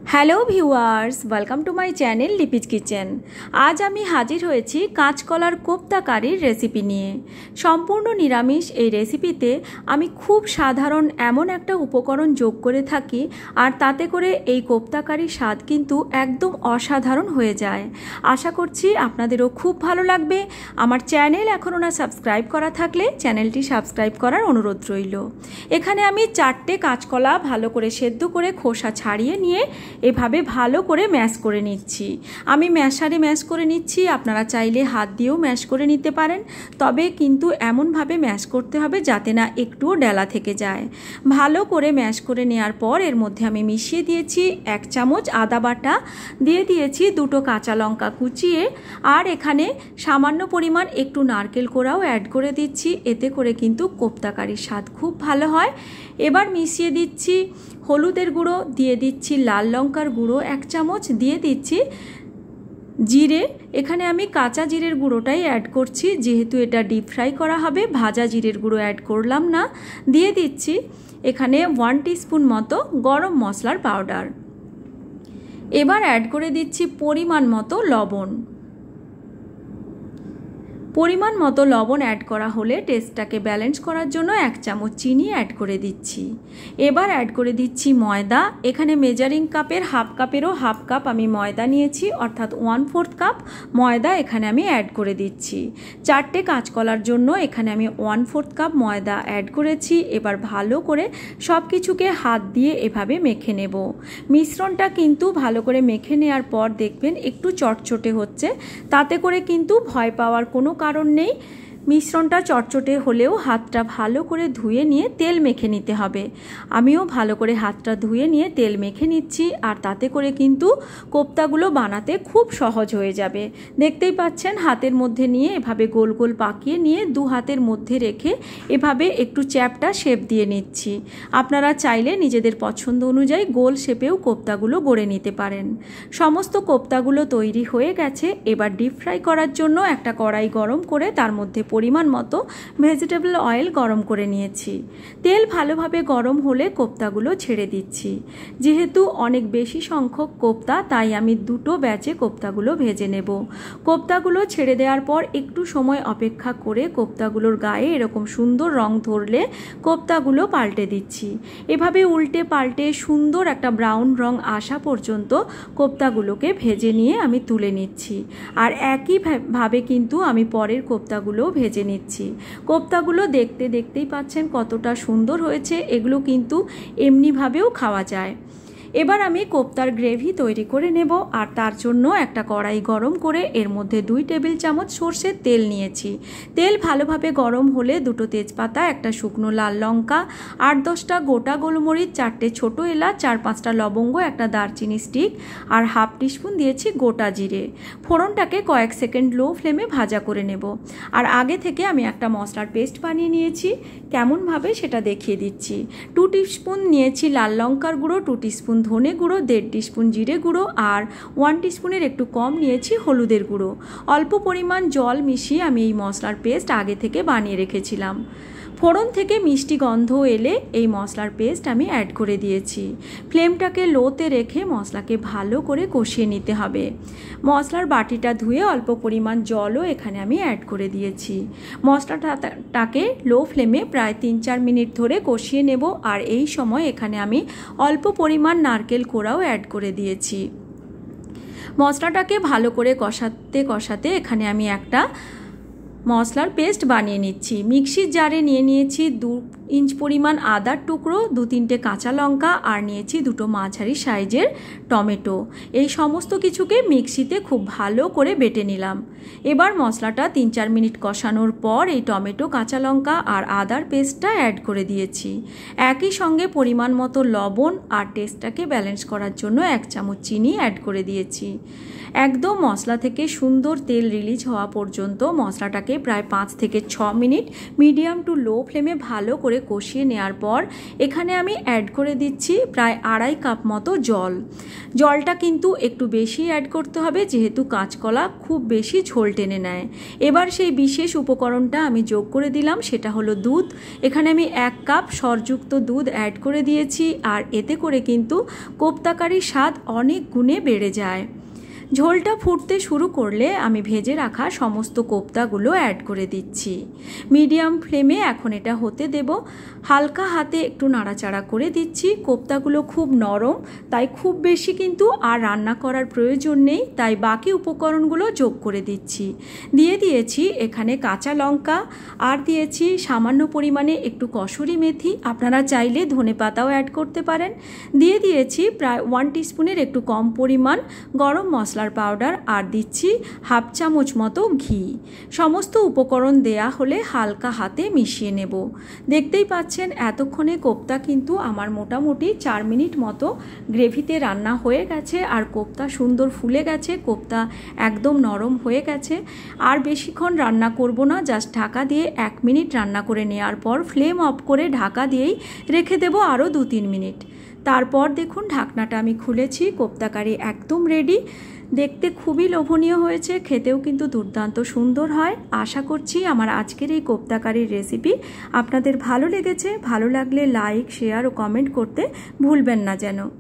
Hello viewers, welcome to my channel Lipi's kitchen. আজ আমি হাজির হয়েছি কাঁচকলার কোপ্তা কারির রেসিপি নিয়ে। সম্পূর্ণ নিরামিষ এই রেসিপিতে আমি খুব সাধারণ এমন একটা উপকরণ যোগ করে থাকি, আর তাতে করে এই কোপ্তা কারির স্বাদ কিন্তু একদম অসাধারণ হয়ে যায়। আশা করছি আপনাদেরও খুব ভালো লাগবে। আমার চ্যানেল এখনও না সাবস্ক্রাইব করা থাকলে চ্যানেলটি সাবস্ক্রাইব করার অনুরোধ রইল। এখানে আমি 4টে কাঁচকলা ভালো করে সেদ্ধ করে খোসা ছাড়িয়ে নিয়ে এভাবে ভালো করে ম্যাশ করে নিচ্ছি। আমি ম্যাশারে ম্যাশ করে নিচ্ছি, আপনারা চাইলে হাত দিয়েও ম্যাশ করে নিতে পারেন, তবে কিন্তু এমনভাবে ম্যাশ করতে হবে যাতে না একটুও ডেলা থেকে যায়। ভালো করে ম্যাশ করে নেওয়ার পর এর মধ্যে আমি মিশিয়ে দিয়েছি 1 চামচ আদা বাটা, দিয়ে দিয়েছি 2টো কাঁচা লঙ্কা কুচিয়ে, আর এখানে সামান্য পরিমাণ একটু নারকেল কোড়াও অ্যাড করে দিচ্ছি। এতে করে কিন্তু কোপ্তা কারির স্বাদ খুব ভালো হয়। এবার মিশিয়ে দিচ্ছি হলুদের গুঁড়ো, দিয়ে দিচ্ছি লাল লঙ্কার গুঁড়ো 1 চামচ, দিয়ে দিচ্ছি জিরে। এখানে আমি কাঁচা জিরের গুঁড়োটাই অ্যাড করছি, যেহেতু এটা ডিপ ফ্রাই করা হবে, ভাজা জিরের গুঁড়ো অ্যাড করলাম না। দিয়ে দিচ্ছি এখানে 1 টিস্পুন মতো গরম মশলার পাউডার। এবার অ্যাড করে দিচ্ছি পরিমাণ মতো লবণ। পরিমাণ মতো লবণ অ্যাড করা হলে টেস্টটাকে ব্যালেন্স করার জন্য 1 চামচ চিনি অ্যাড করে দিচ্ছি। এবার অ্যাড করে দিচ্ছি ময়দা। এখানে মেজারিং কাপের হাফ কাপেরও হাফ কাপ আমি ময়দা নিয়েছি, অর্থাৎ 1/4 কাপ ময়দা এখানে আমি অ্যাড করে দিচ্ছি। 4টে কাঁচকলার জন্য এখানে আমি 1/4 কাপ ময়দা অ্যাড করেছি। এবার ভালো করে সব কিছুকে হাত দিয়ে এভাবে মেখে নেব। মিশ্রণটা কিন্তু ভালো করে মেখে নেওয়ার পর দেখবেন একটু চটচটে হচ্ছে, তাতে করে কিন্তু ভয় পাওয়ার কোনো কারণ নেই। মিশ্রণটা চটচটে হলেও হাতটা ভালো করে ধুয়ে নিয়ে তেল মেখে নিতে হবে। আমিও ভালো করে হাতটা ধুয়ে নিয়ে তেল মেখে নিচ্ছি, আর তাতে করে কিন্তু কোপ্তাগুলো বানাতে খুব সহজ হয়ে যাবে। দেখতেই পাচ্ছেন হাতের মধ্যে নিয়ে এভাবে গোল গোল পাকিয়ে নিয়ে 2 হাতের মধ্যে রেখে এভাবে একটু চ্যাপটা শেপ দিয়ে নিচ্ছি। আপনারা চাইলে নিজেদের পছন্দ অনুযায়ী গোল শেপেও কোপ্তাগুলো গড়ে নিতে পারেন। সমস্ত কোপ্তাগুলো তৈরি হয়ে গেছে। এবার ডিপ ফ্রাই করার জন্য একটা কড়াই গরম করে তার মধ্যে পরিমাণ মতো ভেজিটেবল অয়েল গরম করে নিয়েছি। তেল ভালোভাবে গরম হলে কোপ্তাগুলো ছেড়ে দিচ্ছি। যেহেতু অনেক বেশি সংখ্যক কোপ্তা, তাই আমি 2টো ব্যাচে কোপ্তাগুলো ভেজে নেব। কোপ্তাগুলো ছেড়ে দেওয়ার পর একটু সময় অপেক্ষা করে কোপ্তাগুলোর গায়ে এরকম সুন্দর রং ধরলে কোপ্তাগুলো পাল্টে দিচ্ছি। এভাবে উল্টে পাল্টে সুন্দর একটা ব্রাউন রং আসা পর্যন্ত কোপ্তাগুলোকে ভেজে নিয়ে আমি তুলে নিচ্ছি। আর একইভাবে কিন্তু আমি পরের কোপ্তাগুলো ভেজে নিচ্ছি। কোপ্তাগুলো দেখতেই পাচ্ছেন কতটা সুন্দর হয়েছে। এগুলো কিন্তু এমনিভাবেও খাওয়া যায়। এবার আমি কোপ্তার গ্রেভি তৈরি করে নেব, আর তার জন্য একটা কড়াই গরম করে এর মধ্যে 2 টেবিল চামচ সর্ষের তেল নিয়েছি। তেল ভালোভাবে গরম হলে 2টো তেজপাতা, একটা শুকনো লাল লঙ্কা, 8-10টা গোটা গোলমরিচ, 4টে ছোট এলাচ, 4-5টা লবঙ্গ, একটা দারচিনি স্টিক, আর হাফ টিস্পুন দিয়েছি গোটা জিরে। ফোড়নটাকে কয়েক সেকেন্ড লো ফ্লেমে ভাজা করে নেব। আর আগে থেকে আমি একটা মশলার পেস্ট বানিয়ে নিয়েছি, কেমনভাবে সেটা দেখিয়ে দিচ্ছি। 2 টিস্পুন নিয়েছি লাল লঙ্কার গুঁড়ো, 2 টিস্পুন ধনে গুঁড়ো, 1.5 টিস্পুন জিরে গুঁড়ো, আর 1 টিস্পুনের একটু কম নিয়েছি হলুদের গুঁড়ো। অল্প পরিমাণ জল মিশিয়ে আমি এই মশলার পেস্ট আগে থেকে বানিয়ে রেখেছিলাম। ফোড়ন থেকে মিষ্টি গন্ধ এলে এই মশলার পেস্ট আমি অ্যাড করে দিয়েছি। ফ্লেমটাকে লোতে রেখে মশলাকে ভালো করে কষিয়ে নিতে হবে। মশলার বাটিটা ধুয়ে অল্প পরিমাণ জলও এখানে আমি অ্যাড করে দিয়েছি। মশলাটাকে লো ফ্লেমে প্রায় 3-4 মিনিট ধরে কষিয়ে নেব। আর এই সময় এখানে আমি অল্প পরিমাণ নারকেল কোড়াও অ্যাড করে দিয়েছি। মশলাটাকে ভালো করে কষাতে এখানে আমি একটা মশলার পেস্ট বানিয়ে নিচ্ছি। মিক্সির জারে নিয়ে নিয়েছি 2 ইঞ্চ পরিমাণ আদার টুকরো, 2-3টে কাঁচা লঙ্কা, আর নিয়েছি 2টো মাঝারি সাইজের টমেটো। এই সমস্ত কিছুকে মিক্সিতে খুব ভালো করে বেটে নিলাম। এবার মশলাটা 3-4 মিনিট কষানোর পর এই টমেটো, কাঁচা লঙ্কা আর আদার পেস্টটা অ্যাড করে দিয়েছি। একই সঙ্গে পরিমাণ মতো লবণ আর টেস্টটাকে ব্যালেন্স করার জন্য 1 চামচ চিনি অ্যাড করে দিয়েছি। একদম মশলা থেকে সুন্দর তেল রিলিজ হওয়া পর্যন্ত মশলাটাকে প্রায় 5 থেকে 6 মিনিট মিডিয়াম টু লো ফ্লেমে ভালো করে কষিয়ে নেওয়ার পর এখানে আমি অ্যাড করে দিচ্ছি প্রায় 2.5 কাপ মতো জল। জলটা কিন্তু একটু বেশি অ্যাড করতে হবে, যেহেতু কাঁচকলা খুব বেশি ঝোল টেনে নেয়। এবার সেই বিশেষ উপকরণটা আমি যোগ করে দিলাম, সেটা হলো দুধ। এখানে আমি 1 কাপ সরযুক্ত দুধ অ্যাড করে দিয়েছি, আর এতে করে কিন্তু কোপ্তা কারির স্বাদ অনেক গুণে বেড়ে যায়। ঝোলটা ফুটতে শুরু করলে আমি ভেজে রাখা সমস্ত কোপ্তাগুলো অ্যাড করে দিচ্ছি। মিডিয়াম ফ্লেমে এখন এটা হতে দেব। হালকা হাতে একটু নাড়াচাড়া করে দিচ্ছি। কোপ্তাগুলো খুব নরম, তাই খুব বেশি কিন্তু আর রান্না করার প্রয়োজন নেই, তাই বাকি উপকরণগুলো যোগ করে দিচ্ছি। দিয়ে দিয়েছি এখানে কাঁচা লঙ্কা, আর দিয়েছি সামান্য পরিমাণে একটু কসুরি মেথি, আপনারা চাইলে ধনেপাতাও অ্যাড করতে পারেন। দিয়ে দিয়েছি প্রায় 1 টিস্পুনের একটু কম পরিমাণ গরম মশলার পাউডার, আর দিচ্ছি 1/2 চামচ মতো ঘি। সমস্ত উপকরণ দেয়া হলে হালকা হাতে মিশিয়ে নেব। দেখতেই পাচ্ছেন এতক্ষণে কোপ্তা কিন্তু আমার মোটামুটি 4 মিনিট মতো গ্রেভিতে রান্না হয়ে গেছে, আর কোপ্তা সুন্দর ফুলে গেছে, কোপ্তা একদম নরম হয়ে গেছে। আর বেশিক্ষণ রান্না করব না, জাস্ট ঢাকা দিয়ে 1 মিনিট রান্না করে নেওয়ার পর ফ্লেম অফ করে ঢাকা দিয়েই রেখে দেব আরও 2-3 মিনিট। তারপর দেখুন ঢাকনাটা আমি খুলেছি, কোপ্তা কারি একদম রেডি। দেখতে খুবই লোভনীয় হয়েছে, খেতেও কিন্তু দুর্দান্ত সুন্দর হয়। আশা করছি আমার আজকের এই কোপ্তা কারির রেসিপি আপনাদের ভালো লেগেছে। ভালো লাগলে লাইক, শেয়ার ও কমেন্ট করতে ভুলবেন না যেন।